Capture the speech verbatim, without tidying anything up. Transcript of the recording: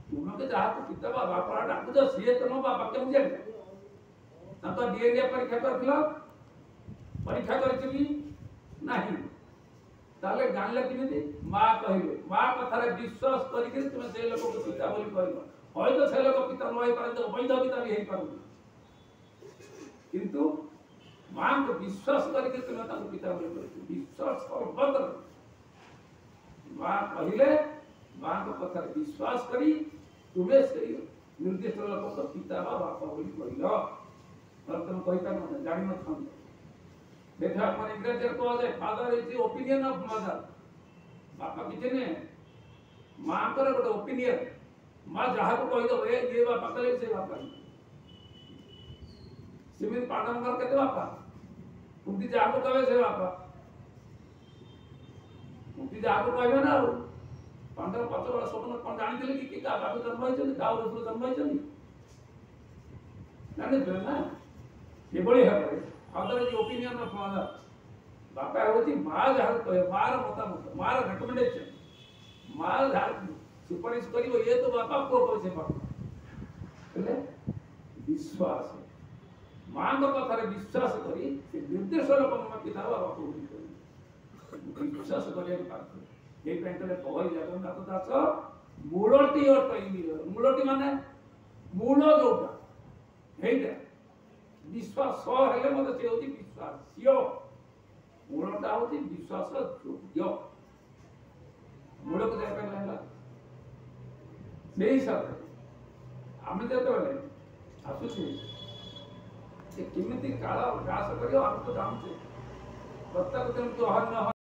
तुमके जहाँ को पिता बाबा पढ़ा डाकू तो सी तुम बापा केम जान तो डीएनए परीक्षा कर परीक्षा कर नहीं ताले जानले किमिति माँ कहले माँ कथार विश्वास करके तुम से लोक को पिता बोली कहब हय तो से लोक पिता न पारे तो वैध पिता भी पार किंतु माँ को विश्वास करके तुम पिता बोली कह विश्वास सर्वत्र माँ कहले माँ को कथार विश्वास करी तुम्हें से निर्दिष्ट लोक तो पिता बा बापा बोली कहल तुम कही पार जान न देखा अपन इंग्रजी को जाए father is opinion of mother बापा किसी ने माँ कर गोटे ओपिनियन माँ जहाँ को कही दब ये बापा कले से बापा सिमित पाटन कर के बापा कुंती जहाँ को कहे से बापा कुंती जहाँ को कहबे ना पंद्रह पच वर्ष स्वप्न कौन जानी कि कि बापा जन्म होइछन गाँव रसुल जन्म होइछन जाने ना ये बड़ी है father is opinion of father बापा होती माँ जहाँ कहे मार मतामत मार रेकमेंडेशन माँ जहाँ सुपारिश करिवो ये तो बापा को कहे से बापा ले विश्वास माँ को कथारे विश्वास करी से निर्देश लोक मत पिता बापा को विश्वास करिया पार ये पेंटले कहै जगन्नाथ दास मूलटी अटई मूलटी माने मूल जोटा हेइटा विश्वास हेले मत से होती विश्वास मूलटा होती विश्वास योग्य मूल को देखा है से हिसाब आम जो आसुचे किमिति काल ग्रास कर तो जानते प्रत्येक दिन तो